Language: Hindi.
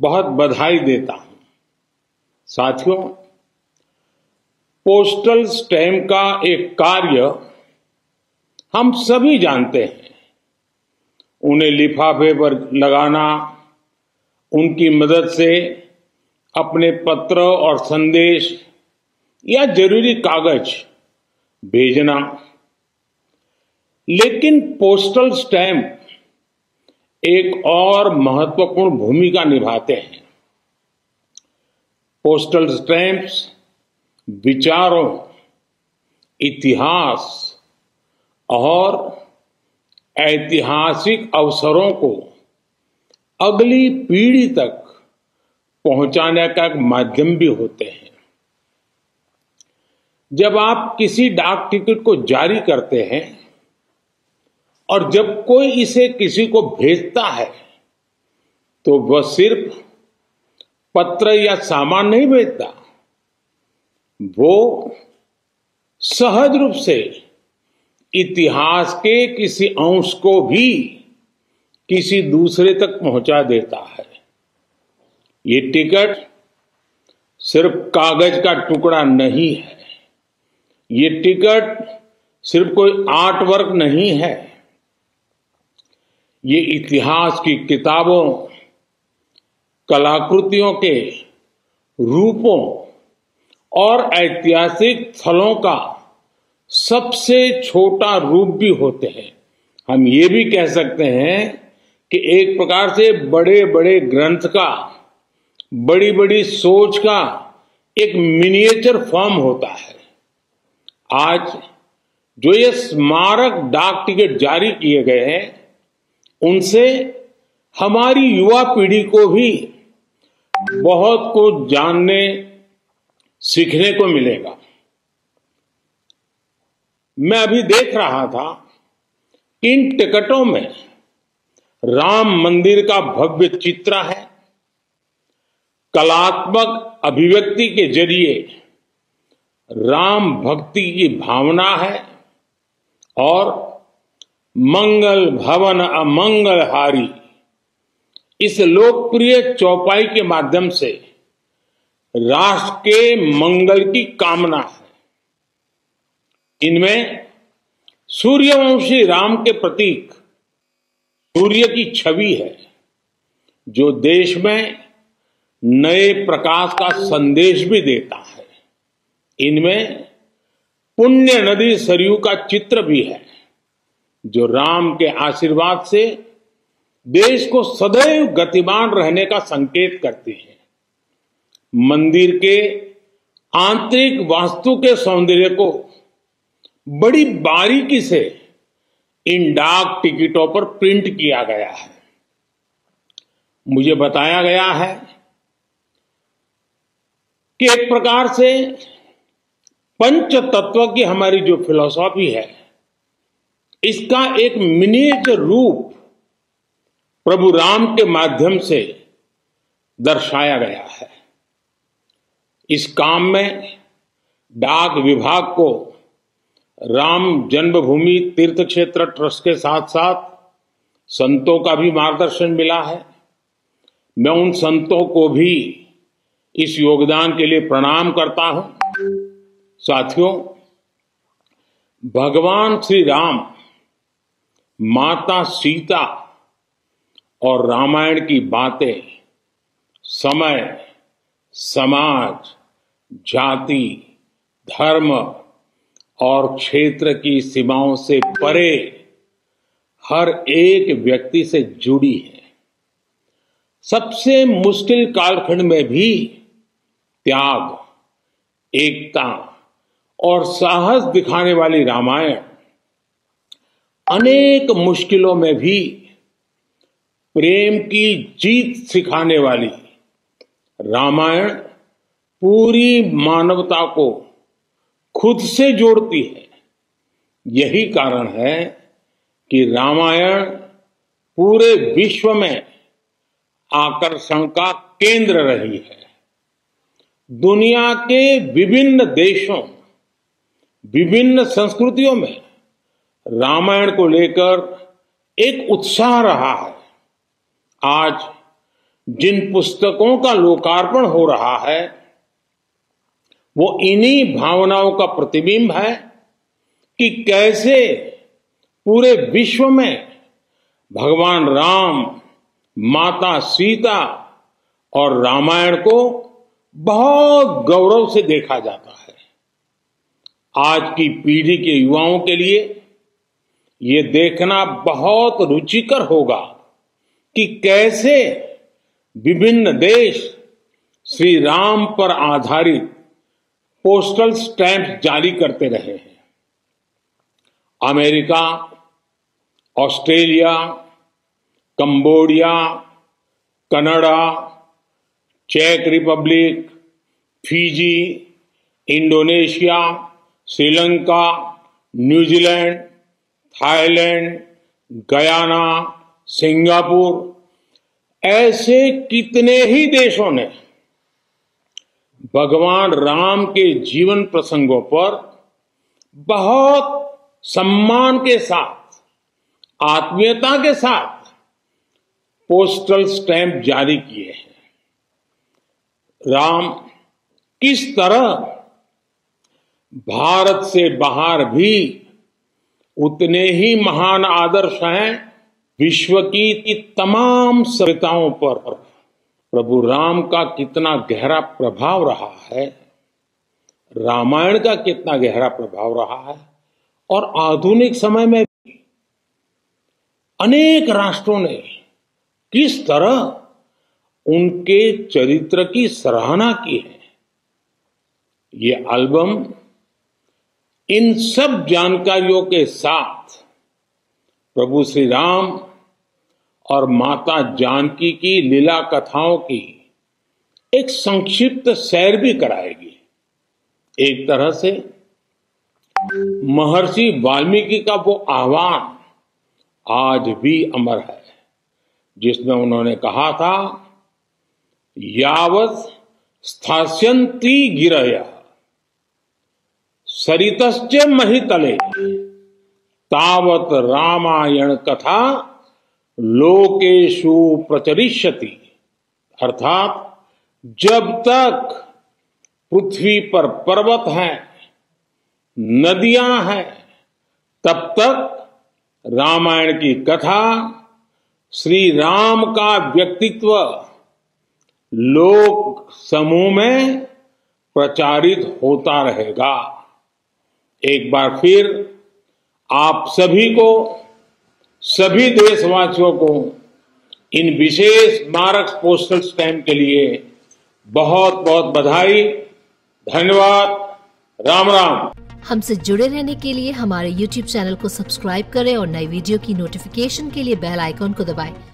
बहुत बधाई देता हूं। साथियों, पोस्टल स्टैम्प का एक कार्य हम सभी जानते हैं। उन्हें लिफाफे पर लगाना, उनकी मदद से अपने पत्र और संदेश या जरूरी कागज भेजना। लेकिन पोस्टल स्टैम्प एक और महत्वपूर्ण भूमिका निभाते हैं। पोस्टल स्टैम्प्स विचारों, इतिहास और ऐतिहासिक अवसरों को अगली पीढ़ी तक पहुंचाने का एक माध्यम भी होते हैं। जब आप किसी डाक टिकट को जारी करते हैं और जब कोई इसे किसी को भेजता है, तो वह सिर्फ पत्र या सामान नहीं भेजता, वो सहज रूप से इतिहास के किसी अंश को भी किसी दूसरे तक पहुंचा देता है। ये टिकट सिर्फ कागज का टुकड़ा नहीं है। ये टिकट सिर्फ कोई आर्ट वर्क नहीं है। ये इतिहास की किताबों, कलाकृतियों के रूपों और ऐतिहासिक स्थलों का सबसे छोटा रूप भी होते हैं। हम ये भी कह सकते हैं कि एक प्रकार से बड़े बड़े ग्रंथ का, बड़ी बड़ी सोच का एक मिनिएचर फॉर्म होता है। आज जो ये स्मारक डाक टिकट जारी किए गए हैं, उनसे हमारी युवा पीढ़ी को भी बहुत कुछ जानने, सीखने को मिलेगा। मैं अभी देख रहा था कि इन टिकटों में राम मंदिर का भव्य चित्र है। कलात्मक अभिव्यक्ति के जरिए राम भक्ति की भावना है और मंगल भवन अमंगलहारी इस लोकप्रिय चौपाई के माध्यम से राष्ट्र के मंगल की कामना है। इनमें सूर्यवंशी राम के प्रतीक सूर्य की छवि है, जो देश में नए प्रकाश का संदेश भी देता है। इनमें पुण्य नदी सरयू का चित्र भी है, जो राम के आशीर्वाद से देश को सदैव गतिमान रहने का संकेत करती है। मंदिर के आंतरिक वास्तु के सौंदर्य को बड़ी बारीकी से इन डाक टिकटों पर प्रिंट किया गया है। मुझे बताया गया है कि एक प्रकार से पंच तत्व की हमारी जो फिलॉसफी है, इसका एक मिनिएचर रूप प्रभु राम के माध्यम से दर्शाया गया है। इस काम में डाक विभाग को राम जन्मभूमि तीर्थ क्षेत्र ट्रस्ट के साथ साथ संतों का भी मार्गदर्शन मिला है। मैं उन संतों को भी इस योगदान के लिए प्रणाम करता हूं। साथियों, भगवान श्री राम, माता सीता और रामायण की बातें समय, समाज, जाति, धर्म और क्षेत्र की सीमाओं से परे हर एक व्यक्ति से जुड़ी है। सबसे मुश्किल कालखंड में भी त्याग, एकता और साहस दिखाने वाली रामायण, अनेक मुश्किलों में भी प्रेम की जीत सिखाने वाली रामायण पूरी मानवता को खुद से जोड़ती है। यही कारण है कि रामायण पूरे विश्व में आकर्षण का केंद्र रही है। दुनिया के विभिन्न देशों, विभिन्न संस्कृतियों में रामायण को लेकर एक उत्साह रहा है। आज जिन पुस्तकों का लोकार्पण हो रहा है वो इन्हीं भावनाओं का प्रतिबिंब है कि कैसे पूरे विश्व में भगवान राम, माता सीता और रामायण को बहुत गौरव से देखा जाता है। आज की पीढ़ी के युवाओं के लिए ये देखना बहुत रुचिकर होगा कि कैसे विभिन्न देश श्री राम पर आधारित पोस्टल स्टैंप जारी करते रहे हैं। अमेरिका, ऑस्ट्रेलिया, कंबोडिया, कनाडा, चेक Republic, Fiji, Indonesia, Sri Lanka, New Zealand, Thailand, Guyana, Singapore, ऐसे कितने ही देशों ने भगवान राम के जीवन प्रसंगों पर बहुत सम्मान के साथ, आत्मीयता के साथ पोस्टल स्टैंप जारी किए हैं। राम किस तरह भारत से बाहर भी उतने ही महान आदर्श हैं। विश्व की तमाम सभ्यताओं पर प्रभु राम का कितना गहरा प्रभाव रहा है, रामायण का कितना गहरा प्रभाव रहा है, और आधुनिक समय में भी अनेक राष्ट्रों ने किस तरह उनके चरित्र की सराहना की है। ये एल्बम इन सब जानकारियों के साथ प्रभु श्री राम और माता जानकी की लीला कथाओं की एक संक्षिप्त सैर भी कराएगी। एक तरह से महर्षि वाल्मीकि का वो आह्वान आज भी अमर है, जिसमें उन्होंने कहा था, यावत् स्थास्यन्ति गिरयः सरितश्च महितले तावत् रामायण कथा लोकेषु प्रचरिष्यति। अर्थात जब तक पृथ्वी पर पर्वत हैं, नदियां हैं, तब तक रामायण की कथा, श्री राम का व्यक्तित्व लोक समूह में प्रचारित होता रहेगा। एक बार फिर आप सभी को, सभी देशवासियों को इन विशेष स्मारक पोस्टल स्टैंप के लिए बहुत बहुत बधाई, धन्यवाद, राम राम। हमसे जुड़े रहने के लिए हमारे YouTube चैनल को सब्सक्राइब करें और नई वीडियो की नोटिफिकेशन के लिए बेल आइकॉन को दबाएं।